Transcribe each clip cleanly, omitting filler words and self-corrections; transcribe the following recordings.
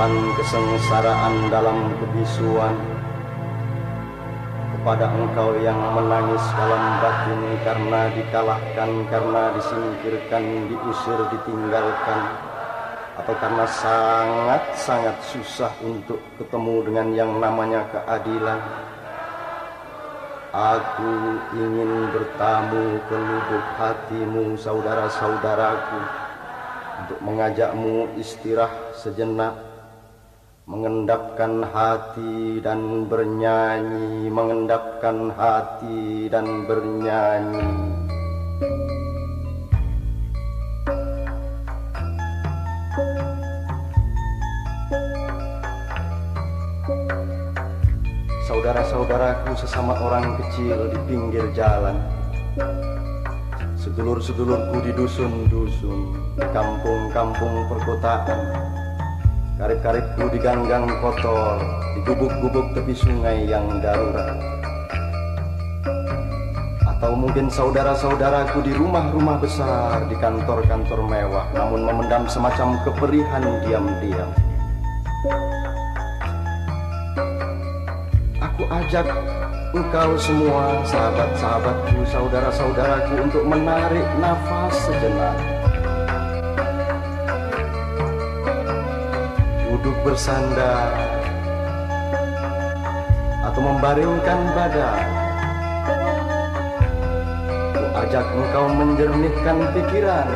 menelan kesengsaraan dalam kebisuan, kepada engkau yang menangis dalam batin karena dikalahkan, karena disingkirkan, diusir, ditinggalkan, atau karena sangat-sangat susah untuk ketemu dengan yang namanya keadilan. Aku ingin bertamu ke lubuk hatimu, saudara-saudaraku, untuk mengajakmu istirahat sejenak, mengendapkan hati dan bernyanyi, mengendapkan hati dan bernyanyi. Saudara-saudaraku sesama orang kecil di pinggir jalan, sedulur-sedulurku di dusun-dusun, di kampung-kampung perkotaan, karib-karibku di ganggang kotor, di gubuk-gubuk tepi sungai yang darurat. Atau mungkin saudara-saudaraku di rumah-rumah besar, di kantor-kantor mewah, namun memendam semacam keperihan diam-diam. Aku ajak engkau semua, sahabat-sahabatku, saudara-saudaraku, untuk menarik nafas sejenak, duduk bersandar atau membaringkan badan. Aku ajak engkau menjernihkan pikiran,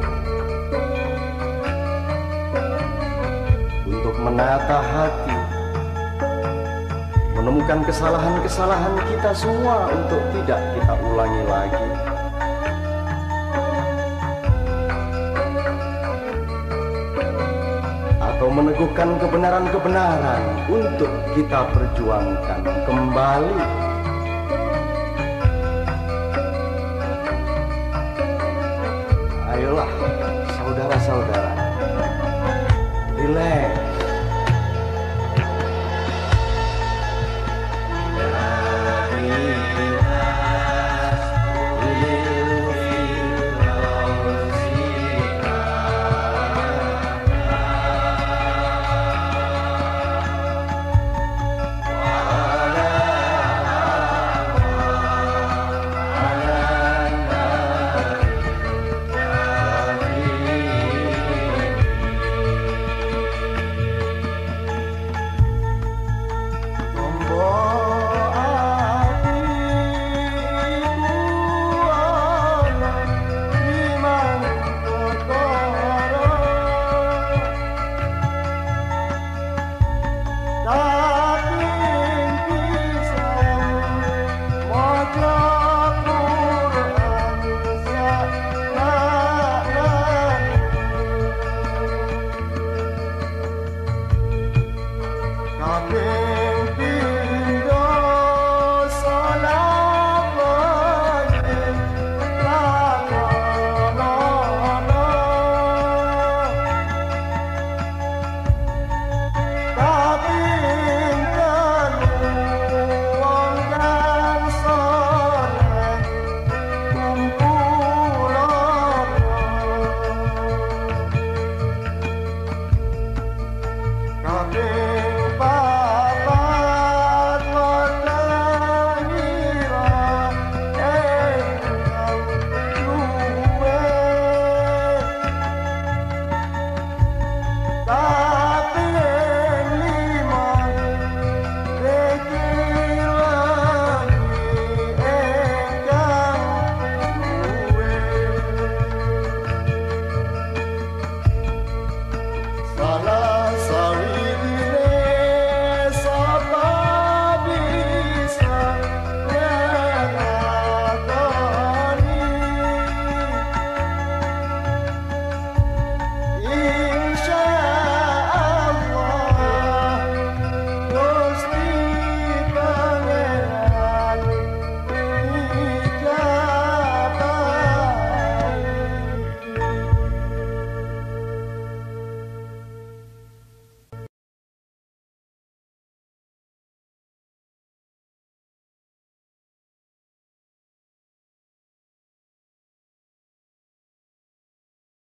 untuk menata hati, menemukan kesalahan-kesalahan kita semua untuk tidak kita ulangi lagi. Atau meneguhkan kebenaran-kebenaran untuk kita perjuangkan kembali. Ayolah saudara-saudara, relax. Amen.